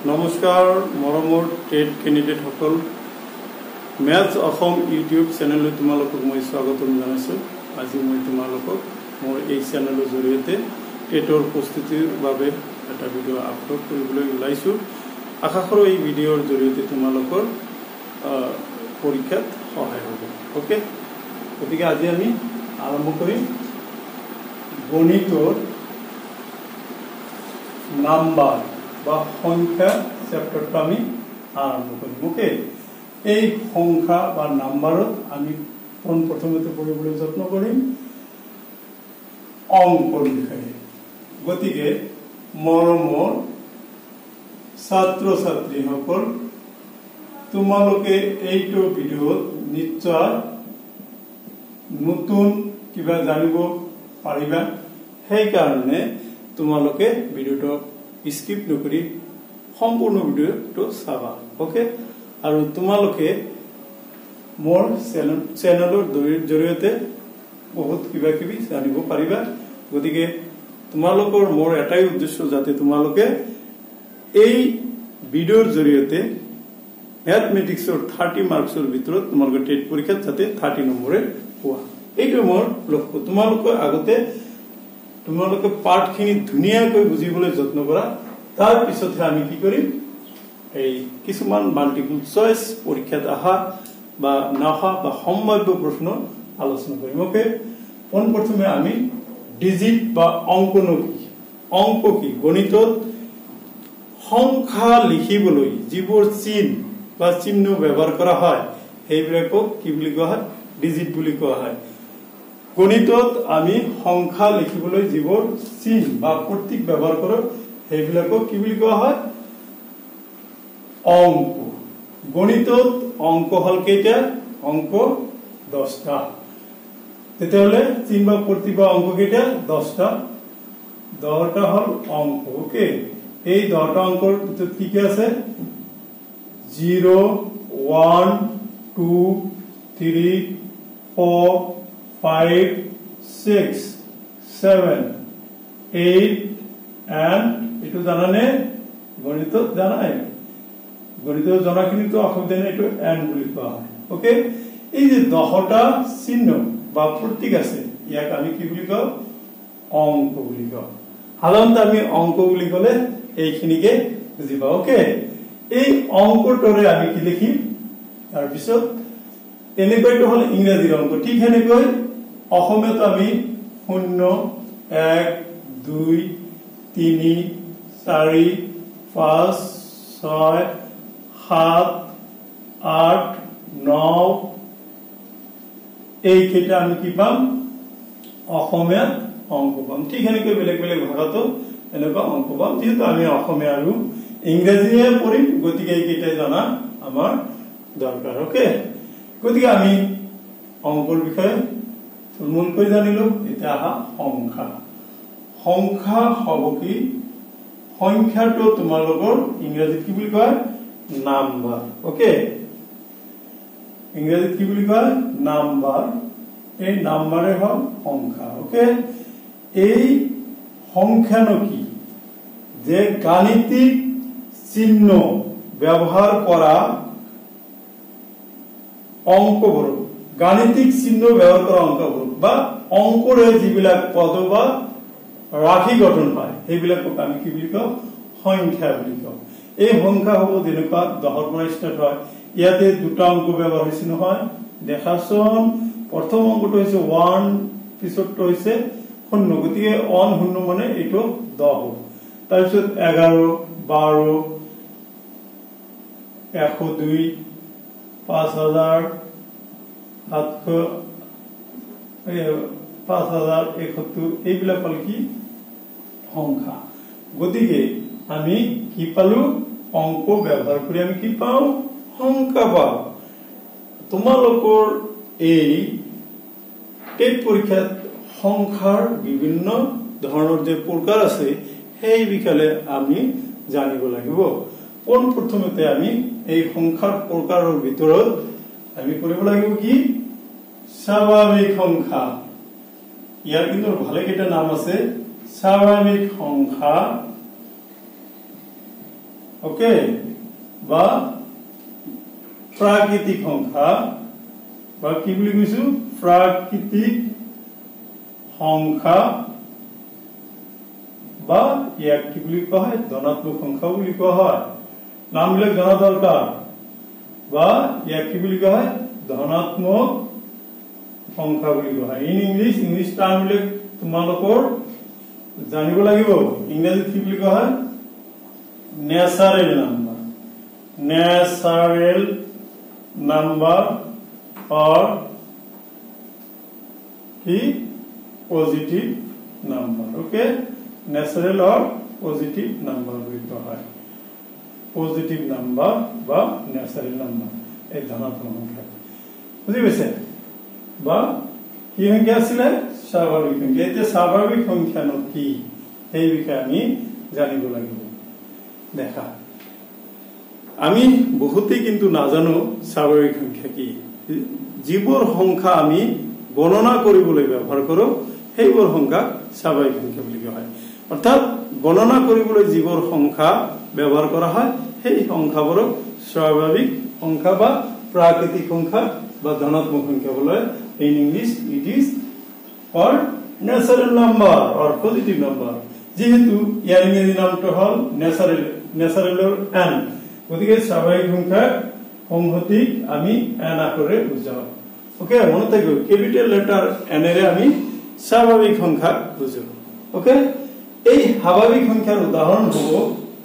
नमस्कार मरমৰ TET candidate সকল मैथ्स অসম ইউটিউব চেনেললৈ তোমালোকক মই স্বাগতম জনাইছো। আজি মই তোমালোকক মোৰ এই চেনেলৰ জৰিয়তে টেটৰ প্ৰস্তুতিৰ বাবে এটা ভিডিঅ' আপলোড কৰিবলৈ ওলাইছো। আশা কৰো এই ভিডিঅ'ৰ জৰিয়তে তোমালোকৰ পৰীক্ষাত সহায় হ'ব। ওকে, গতিকে আজি আমি আৰম্ভ কৰিম গণিতৰ নাম্বার বা সংখ্যা চ্যাপ্টারটা আমি আরম্ভ করি। ওকে, এই সংখ্যা বা নাম্বারত আমি প্রথমতে পড়িবলৈ যত্ন কৰিম অঙ্কৰ বিষয়ে। গতিকে মৰমৰ ছাত্ৰ ছাত্ৰীসকল, তোমালোকে এইটো ভিডিঅ'ত নিশ্চয় নতুন কিবা জানিব পাৰিবা। সেই কাৰণে তোমালোকে ভিডিঅ'টো স্কিপ নকৰি সম্পূৰ্ণ ভিডিঅ'টো চাবা। ওকে, আৰু তোমালোকে মোৰ চেনেলৰ জৰিয়তে বহুত কিবা কিবি জানিব পাৰিবা। গতিকে তোমালোকৰ মোৰ এটাই উদ্দেশ্য যাতে তোমালোকে এই ভিডিঅ'ৰ জৰিয়তে ম্যাথমেটিক্সৰ 30 মাৰ্কছৰ ভিতৰত তোমালোকে টেট পৰীক্ষাত যাতে 30 নম্বৰে পোৱা, এইটো মোৰ লক্ষ্য। তোমালোকে পাঠখিনি ধুনীয়াকৈ বুজিবলৈ যত্ন কৰা। তাৰ পিছতহে আমি কি কৰিম, এই কিছুমান মাল্টিপল চইচ পৰীক্ষাত আহা বা নহা বা সম্ভাব্য প্ৰশ্ন আলোচনা কৰিম। ওকে, পোনপ্ৰথমে আমি ডিজিট বা অংক কি গণিতত সংখ্যা লিখিবলৈ যিবোৰ চিহ্ন বা চিহ্ন ব্যৱহাৰ কৰা হয় সেইবিলাকক কি বুলি কোৱা হয়, ডিজিট বুলি কোৱা হয়। গণিতত আমি সংখ্যা লিখিবলৈ যিবোৰ চিহ্ন বা প্ৰতীক ব্যৱহাৰ কৰোঁ সেইবিলাকক কি বুলি কোৱা হয়, অংক। গণিতত অংক হল কেইটা, অংক 10টা। তেতিয়াহ'লে চিহ্ন বা প্ৰতীক বা অংক কেইটা 10টা, 10টা হল অংক। ওকে, এই 10টা অংকৰ ভিতৰত কি কি আছে, 0 1 2 3 4 5 6 7 8 and এটো জানানে, গণিতত জানাই, গণিতত জনাখিনি তো অসুবিধা নাই, এটো এন্ড বুলি কোৱা হয়। ওকে, এই যে 10টা চিহ্ন বা প্ৰতীক আছে ইয়াক আমি কি বুলি কওঁ, অংক বুলি কওঁ। সাধাৰণতে আমি অংক বুলি ক'লে এইখিনিকে বুজিবা। ওকে, এই অংকটোৰে আমি কি লিখিম, তাৰ পিছত এনেকৈটো হল ইংৰাজীৰ অংক। ঠিক সেনেকৈ অসমীয়াত আমি 0 1 2 3 4 5 6 7 8 9 এইকেইটা আমি কি পাম, অসমীয়া অংক পাম। ঠিক সেনেকৈ বেলেগ বেলেগ ভাষাতো এনেকুৱা অংক পাম। যেহেতু আমি অসমীয়া আৰু ইংৰাজীয়ে পঢ়িম গতিকে এইকেইটাই জনা আমাৰ দৰকাৰ। ওকে, গতিকে আমি অংকৰ বিষয়ে থুলমূলকৈ জানিলো। এতিয়া আহা সংখ্যা। সংখ্যা হব কি, সংখ্যাটো তোমালোকৰ ইংৰাজীত কি বুলি কয়, নাম্বাৰ। ওকে, ইংৰাজীত কি বুলি কয়, নাম্বাৰ। এই নাম্বাৰে হল সংখ্যা। ওকে, এই সংখ্যানো কি, যে গাণিতিক চিহ্ন ব্যবহার করা অঙ্কবোৰ, গাণিতিক চিহ্ন ব্যবহার করা অঙ্কবোৰ বা অঙ্কৰে যিবিলাক পদ বা ৰাশি গঠন হয় সেইবিলাকক আমি কি বুলি কওঁ, সংখ্যা বুলি কওঁ। এই সংখ্যা হ'ব যেনেকুৱা 10ৰ পৰা ষ্টাৰ্ট হয়। ইয়াতে দুটা অংক ব্যৱহাৰ হৈছে নহয়, দেখাচোন। প্ৰথম অংকটো হৈছে 1, পিছৰটো হৈছে 0। গতিকে 1 0 মানে এইটো 10 হ'ব। তাৰপিছত 11 12 102 5000 5071 এইবিলাক হল কি, সংখ্যা। গতিকে আমি কি পালো, অংক ব্যবহাৰ কৰি আমি কি পাও, সংখ্যা পাও। তোমালোকৰ এই টেট পৰীক্ষাত সংখ্যাৰ বিভিন্ন ধৰণৰ যে প্ৰকাৰ আছে সেই বিষয়ে আমি জানিব লাগিব। পোনপ্ৰথমতে আমি এই সংখ্যাৰ প্ৰকাৰৰ ভিতৰত আমি কৰিব লাগিব কি, স্বাভাৱিক সংখ্যা। ইয়াৰ কিন্তু ভালে কেইটা নাম আছে, স্বাভাৱিক সংখ্যা, ওকে বা প্ৰাকৃতিক সংখ্যা বা কি বুলি কৈছো প্ৰাকৃতিক সংখ্যা বা ইয়াক কি বুলি কোৱা হয় ধনাত্মক সংখ্যা বুলি কোৱা হয় নামবিলাক জনা দৰকাৰ বা ইয়াক কি বুলি কোৱা হয় ধনাত্মক সংখ্যা বুলি কোৱা হয় ইন ইংলিছ টাৰ্মবিলাক তোমালোকৰ জানিব লাগিব ইংৰাজীত কি বুলি কোৱা হয় natural number or কি positive number okay natural or positive number বুলি কোৱা হয় পজিটিভ নাম্বার বা ন্যাচারাল নাম্বার এই ধনাত্মক সংখ্যা বুঝি পাইছে বা কি সংখ্যা আছিল স্বাভাবিক সংখ্যা এতিয়া স্বাভাবিক সংখ্যা কি এই বিষয়ে আমি জানিব লাগিব দেখা আমি বহুতেই কিন্তু নাজানো স্বাভাবিক সংখ্যা কি যিবোৰ সংখ্যা আমি গণনা কৰিবলৈ ব্যৱহাৰ কৰো সেইবোৰ সংখ্যা স্বাভাবিক সংখ্যা বুলি কোৱা হয় অৰ্থাৎ গণনা কৰিবলৈ যিবোৰ সংখ্যা ব্যবহার করা হয় সেই সংখ্যাবোৰক স্বাভাবিক সংখ্যা বা প্ৰাকৃতিক সংখ্যা বা ধনাত্মক সংখ্যা বলে in English it is called natural number or positive number যেহেতু ইয়ার ইংরেজি নামটো হল ন্যাচারালৰ n গতিকে স্বাভাবিক সংখ্যা সংহতিক আমি n আকাৰে বুজাও ওকে মনত থাকিব ক্যাপিটাল লেটার n এৰে আমি স্বাভাবিক সংখ্যা বুজাও ওকে এই স্বাভাবিক সংখ্যাৰ উদাহৰণ হ'ব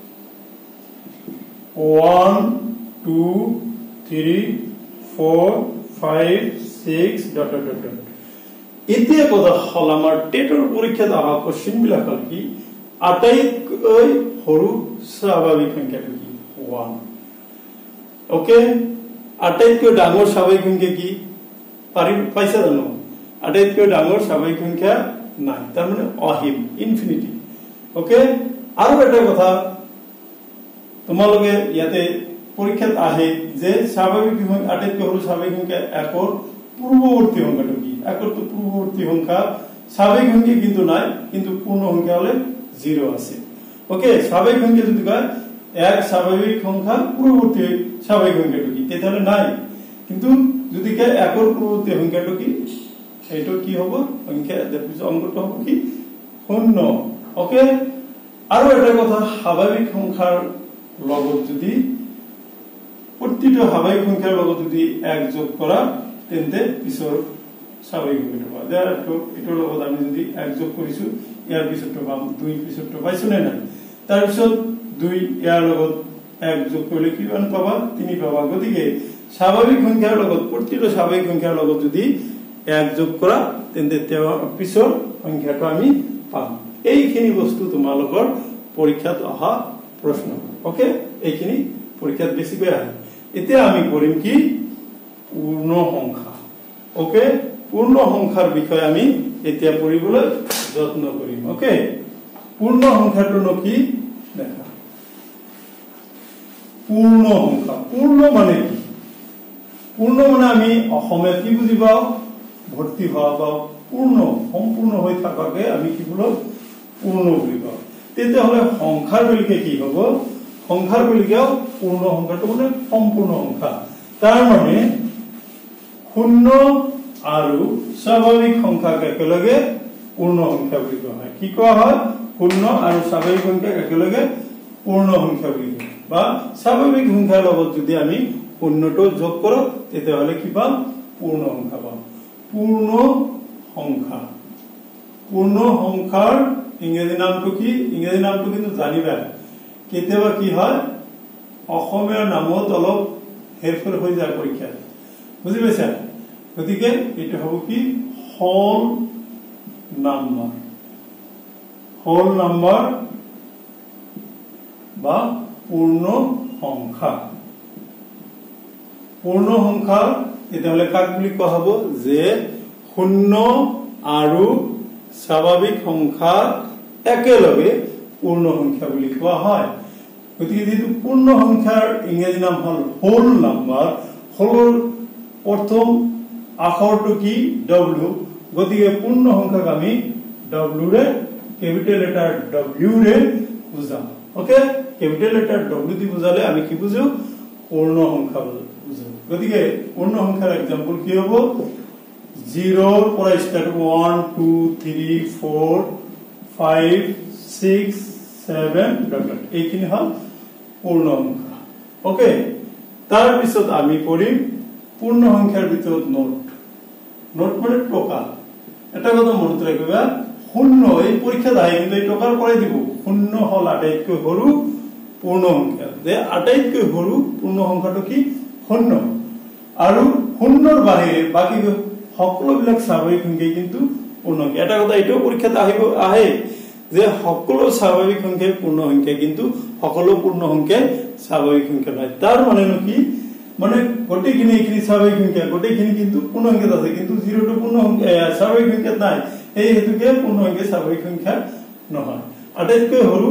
1 2 3 4 5 6 ডট ডট ডট এতিয়া কথা হল আমাৰ টেটৰ পৰীক্ষাত অহা কোশ্চেন বিলাক হল কি আটাইতকৈ সৰু স্বাভাৱিক সংখ্যাটো কি 1 ওকে আটাইতকৈ ডাঙৰ স্বাভাৱিক সংখ্যা কি পাইছা জানো আটাইতকৈ ডাঙৰ স্বাভাৱিক সংখ্যা নাই তাৰ মানে অসীম ইনফিনিটি ওকে আৰু এটা কথা তোমালোকে ইয়াতে পৰীক্ষাত আহে যে স্বাভাৱিক সংখ্যা আটাইতকৈ সৰু স্বাভাৱিক সংখ্যা একৰ পূৰ্বৱৰ্তী সংখ্যাটো কি একৰ তো পূৰ্বৱৰ্তী সংখ্যা স্বাভাৱিক সংখ্যা কিন্তু নাই কিন্তু পূৰ্ণ সংখ্যা হলে 0 আছে ওকে স্বাভাৱিক সংখ্যা যদি কয় এক স্বাভাৱিক সংখ্যা পূৰ্বৱৰ্তী স্বাভাৱিক সংখ্যাটো কি তেতিয়াহলে নাই কিন্তু যদি কয় একৰ পূৰ্বৱৰ্তী সংখ্যাটো কি এইটো কি হ'ব সংখ্যা দেখুছ অংকটো হ'ব কি 0 ওকে আৰু এটা কথা স্বাভাৱিক সংখ্যাৰ লগত যদি প্ৰতিটো স্বাভাৱিক সংখ্যাৰ লগত যদি এক যোগ কৰা তেন্তে পিছৰ স্বাভাৱিক সংখ্যাটো পাবা দেখো এটোৰ লগত আমি যদি এক যোগ কৰিছো ইয়াৰ পিছৰটো পাম 2 পিছৰটো পাইছো নে নাই তাৰ পিছত 2 ইয়াৰ লগত এক যোগ কৰিলে কিমান পাবা 3 পাবা গতিকে স্বাভাৱিক সংখ্যাৰ লগত প্ৰতিটো স্বাভাৱিক সংখ্যাৰ লগত যদি এক যোগ কৰা তেন্তে পিছৰ সংখ্যাটো আমি পাম এইখিনি বস্তু তোমালোকৰ পৰীক্ষাত অহা প্ৰশ্ন ওকে এইখিনি পৰীক্ষাত বেছিকৈ আহে এতিয়া আমি কৰিম কি পূৰ্ণ সংখ্যা ওকে পূৰ্ণ সংখ্যাৰ বিষয়ে আমি এতিয়া পঢ়িবলৈ যত্ন কৰিম ওকে পূৰ্ণ সংখ্যাটো কি দেখা পূৰ্ণ সংখ্যা পূৰ্ণ মানে কি পূৰ্ণ মানে আমি অসমীয়া কি বুজি পাওঁ ভৰ্তি হোৱা বা পূৰ্ণ সম্পূৰ্ণ হৈ থাকাকে আমি কি বলো পূৰ্ণ বুলি কওঁ তেতিয়াহলে সংখ্যাৰ বেলিকে কি হ'ব সংখ্যাৰ বেলিকেও পূৰ্ণ সংখ্যাটো মানে সম্পূৰ্ণ সংখ্যা তাৰ মানে 0 আৰু স্বাভাৱিক সংখ্যাক একেলগে পূৰ্ণ সংখ্যা বুলি কোৱা হয় কি কোৱা হয় 0 আৰু স্বাভাৱিক সংখ্যাক একেলগে পূৰ্ণ সংখ্যা বুলি কয় বা স্বাভাৱিক সংখ্যাৰ লগত যদি আমি 0টো যোগ কৰো তেতিয়াহলে কি পাম পূৰ্ণ সংখ্যা পাম পূৰ্ণ সংখ্যাৰ ইংৰাজী নামটো কি ইংৰাজী নামটো কিন্তু জানিবা কেতিয়াবা কি হয় অসমীয়া নামত অলপ হেৰফেৰ হৈ যায় পৰীক্ষাত বুজি পাইছা গতিকে এটো হ'ব কি হোল নাম্বার বা পূৰ্ণ সংখ্যা তেতিয়াহলে কাক বুলি কোৱা হ'ব যে 0 আৰু স্বাভাৱিক সংখ্যা একেলগে পূৰ্ণ সংখ্যা বুলি কোৱা হয় গতিকে যেহেতু পূৰ্ণ সংখ্যাৰ ইংৰাজী নাম হল হোল নাম্বার হোলৰ প্ৰথম আখৰটো কি w গতিকে পূৰ্ণ সংখ্যাক আমি w ৰে ক্যাপিটাল লেটাৰ w ৰে বুজাম ওকে कैपिटल लेटार डब्ल्यू দি বুজালে আমি কি বুঝো পূর্ণ সংখ্যা বুঝো গতিকে পূর্ণ সংখ্যার एग्जांपल কি হবে 0 পৰা স্টার্ট 1 2 3 4 5 6 7 ডট এইখিনি হল পূর্ণ সংখ্যা ওকে তার পিছত আমি পড়িম পূর্ণ সংখ্যার ভিতৰত নোট মানে টোকা এটা কথা মনত রাখিবা শূন্য এই পরীক্ষা দায় কিন্তু এই টোকার পরে দিব শূন্য হল আটাইতকৈ সৰু পূর্ণ সংখ্যা যে আটাইতকৈ সৰু পূর্ণ সংখ্যাটো কি শূন্য আৰু শূন্যৰ বাহিৰে বাকি সকলোবিলাক স্বাভাৱিক সংখ্যা কিন্তু পূর্ণ সংখ্যা এটা কথা এটাও পরীক্ষাতে আহে যে সকলো স্বাভাৱিক সংখ্যা পূর্ণ সংখ্যা কিন্তু সকলো পূর্ণ সংখ্যা স্বাভাৱিক সংখ্যা নয় তার মানে কি মানে গোটেইখিনি এইখিনি স্বাভাৱিক সংখ্যা গোটেইখিনি কিন্তু পূর্ণ সংখ্যা আছে কিন্তু 0 টো পূর্ণ সংখ্যা স্বাভাৱিক সংখ্যা নাই এই হেতুকে পূর্ণ সংখ্যা স্বাভাৱিক সংখ্যা নহয় আটাইতকৈ সৰু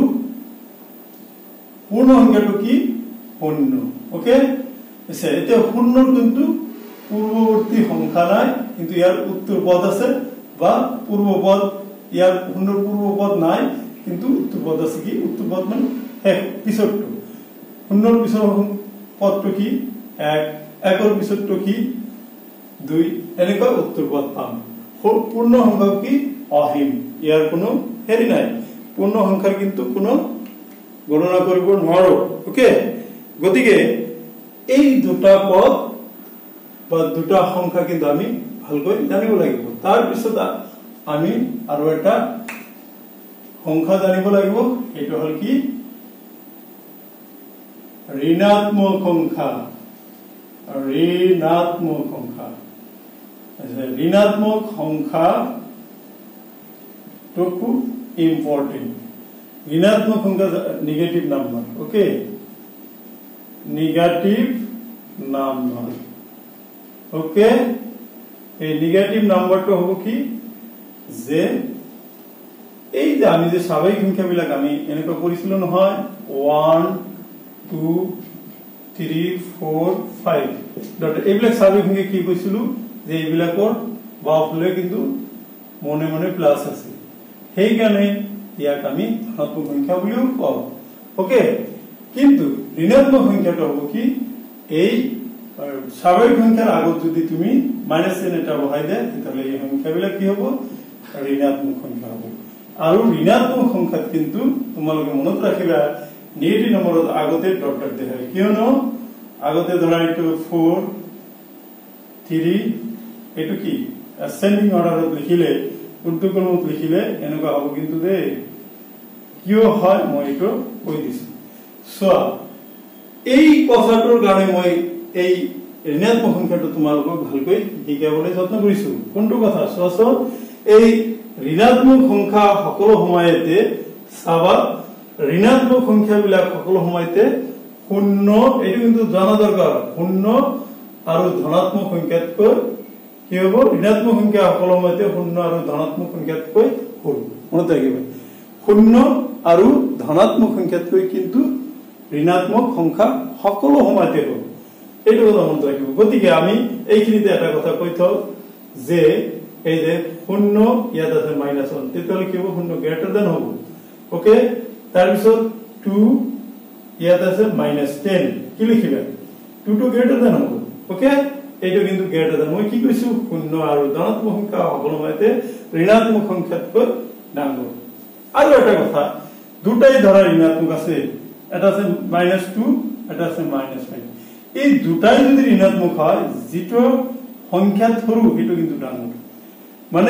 পূর্ণ সংখ্যাটো কি শূন্য ওকে আছে এটা শূন্যৰ কিন্তু পূৰ্ববৰ্তী সংখ্যা নাই কিন্তু ইয়াৰ উত্তৰ পদ আছে বা পূর্ব পদ ইয়ার শূন্যৰ পূর্ব পদ নাই কিন্তু উত্তৰ পদ আছে কি উত্তৰ পদ মানে এক পিছৰটো শূন্যৰ পিছৰ পদটো কি এক একৰ পিছৰটো কি 2 এনেকৈ উত্তৰ পদ পাম পূর্ণ সংখ্যা কি অসীম ইয়াৰ কোনো হেৰি নাই পূর্ণ সংখ্যাৰ কিন্তু কোনো গণনা কৰিব নোৱাৰো ওকে গতিকে এই দুটা পদ বা দুটা সংখ্যা কিন্তু আমি ভালকৈ জানিব লাগিব তাৰ পিছত আমি আৰু এটা সংখ্যা জানিব লাগিব এটো হল কি ঋণাত্মক সংখ্যা ঋণাত্মক সংখ্যা তো খুব ইম্পর্টেন্ট ঋণাত্মক সংখ্যা negative number okay negative number okay এই নেগেটিভ নাম্বারটো হ'ব কি যে এই যে আমি যে স্বাভাৱিক সংখ্যাবিলাক আমি এনেকৈ কৰিছিল নহয় 1 2 3 4 5 ডট এইবিলাক স্বাভাৱিক সংখ্যা কি কৈছিল যে এইবিলাকৰ বাওফালে কিন্তু মনে মনে প্লাস আছে সেই কাৰণে ইয়াক আমি ধনাত্মক সংখ্যা বুলিও কওঁ ওকে কিন্তু ঋণাত্মক সংখ্যাটো হ'ব কি এই স্বাভাৱিক সংখ্যাৰ আগত যদি তুমি মাইনাস চিহ্ন এটা বহাই দিয়া তাহলে এই সংখ্যাবিলাক কি হ'ব ঋণাত্মক সংখ্যা হ'ব আৰু ঋণাত্মক সংখ্যাত কিন্তু তোমালোকে মনত ৰাখিবা নেগেটিভ নম্বৰত আগতে ডট ডট দেখায় কিয়নো আগতে ধৰা এইটো 4 3 এটো কি অ্যাসেন্ডিং অর্ডাৰত লিখিলে উর্ধক্রমত লিখিলে এনেকুৱা হ'ব কিন্তু দে কিয় হয় মই এটো কৈ দিছো সো এই কথাটোৰ কাৰণে মই এই ঋণাত্মক সংখ্যাটো তোমালোকক ভালকৈ শিকাবলৈ যত্ন কৰিছো কোনটো কথা সো এই ঋণাত্মক সংখ্যা সকলো সময়তে চাবা ঋণাত্মক সংখ্যাবিলাক সকলো সময়তে শূন্য এটো কিন্তু জানা দৰকাৰ শূন্য আৰু ধনাত্মক সংখ্যাতকৈ কি হ'ব ঋণাত্মক সংখ্যা সকলো সময়তে শূন্য আৰু ধনাত্মক সংখ্যাতকৈ সৰু মনত ৰাখিবা শূন্য আৰু ধনাত্মক সংখ্যাতকৈ কিন্তু ঋণাত্মক সংখ্যা সকলো সময়তে হ'ব এইটো কথা মনত ৰাখিব গতিকে আমি এইখিনিতে এটা কথা কৈ থওঁ যে এই যে শূন্য ইয়াত আছে -1 তেতিয়ালে কি হ'ব শূন্য গ্ৰেটাৰ দেন হ'ব ওকে তাৰ পিছত 2 ইয়াত আছে -10 কি লিখিবা 2 টু গ্ৰেটাৰ দেন হ'ব ওকে এইটো কিন্তু গ্ৰেটাৰ দেন মই কি কৈছো শূন্য আৰু ধনাত্মক সংখ্যা সকলো সময়তে ঋণাত্মক সংখ্যাতকৈ ডাঙৰ আৰু এটা কথা দুটাই ধৰা ঋণাত্মক আছে এটা আছে -2 এটা আছে -5 এই দুটাই যদি ঋণাত্মক হয় যেটো সংখ্যা সৰু হেতু কিন্তু ডাঙৰ মানে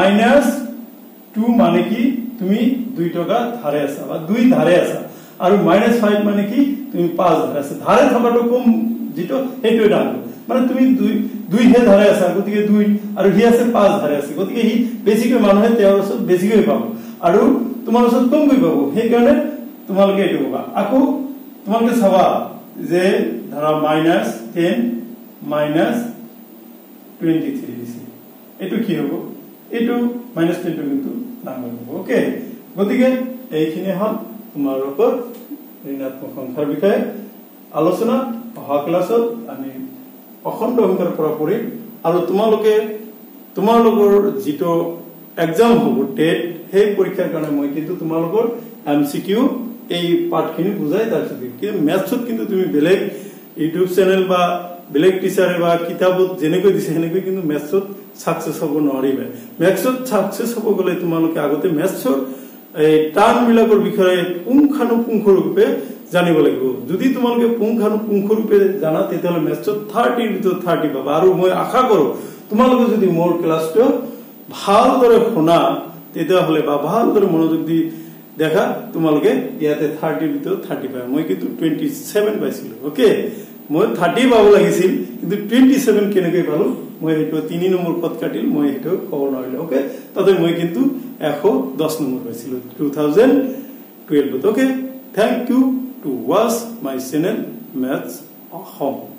-2 মানে কি তুমি 2 টকা ধাৰে আছা বা 2 ধাৰে আছা আৰু -5 মানে কি তুমি 5 ধাৰে আছা ধাৰে থকাটো কম যেটো হেতু ডাঙৰ মানে তুমি 2 হে ধাৰে আছা গতিকে 2 আৰু হি আছে 5 ধাৰে আছে গতিকে হি বেছিকৈ মানুহে তেওঁৰ ওচৰত বেছিকৈ পাব আৰু তোমাৰ ওচৰত কমকৈ পাব সেই কাৰণে তোমালোকে এটো পাবা আকৌ তোমালোকে চাবা যে ধৰা -10 -23 দিছে এটো কি হ'ব এটো -10 কিন্তু ডাঙৰ হ'ব ওকে গতিকে এইখিনি হল তোমালোকৰ ঋণাত্মক সংখ্যাৰ বিষয়ে আলোচনা অহা ক্লাছত আমি অখণ্ড সংখ্যাৰ পৰা পঢ়িম আৰু তোমালোকৰ যেটো এক্সাম হ'ব টেট সেই পৰীক্ষাৰ কাৰণে মই কিন্তু তোমালোকৰ এমসিকিউ এই পাঠখিনি বুজাই তাৰপিছত কিন্তু মেথছত কিন্তু তুমি বেলেগ ইউটিউব চেনেল বা বেলেগ টিচাৰে বা কিতাপত যেনেকৈ দিছে সেনেকৈ কিন্তু মেথছত সাকসেস হ'ব নোৱাৰিবা মেথছত সাকসেস হ'ব গলে তোমালোকে আগতে মেথছৰ এই টাৰ্মবিলাকৰ বিষয়ে পুংখানুপুংখৰূপে জানিব লাগিব যদি তোমালোকে পুংখানুপুংখৰূপে জানা তেতিয়াহলে মেথছত 30 ভিতৰত 30 পাবা আৰু মই আশা কৰো তোমালোকে যদি মোৰ ক্লাছটো ভালদৰে শুনা তেতিয়াহলে বা ভালদৰে মনোযোগ দি দেখা তোমালোকে ইয়াতে 30 ভিতৰত 30 পাবা মই কিন্তু 27 পাইছিলো ওকে মই 30 পাব লাগিছিল কিন্তু 27 কেনেকৈ পালো মই এটো 3 নম্বৰ পদ কাটিল মই এটো কব নোৱাৰিলো ওকে তাতে মই কিন্তু 110 নম্বৰ পাইছিলো 2012 okay thank you to watch my channel Maths Home.